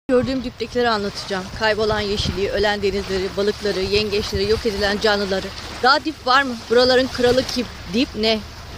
Gördüğüm diptekileri anlatacağım. Kaybolan yeşilliği, ölen denizleri, balıkları, yengeçleri, yok edilen canlıları. Daha dip var mı? Buraların kralı kim? Dip ne?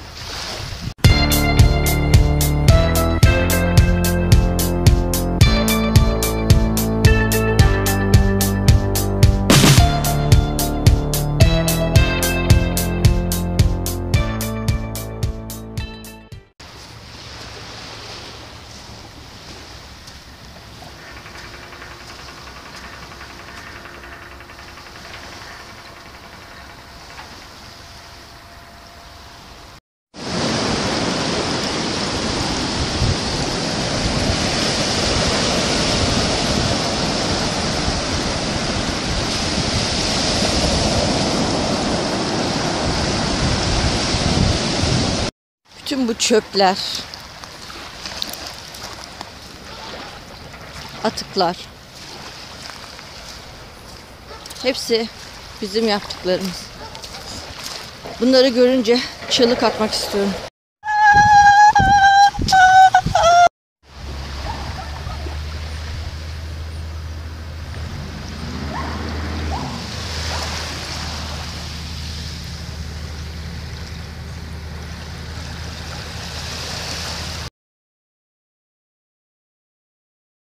Bütün bu çöpler, atıklar, hepsi bizim yaptıklarımız. Bunları görünce çığlık atmak istiyorum.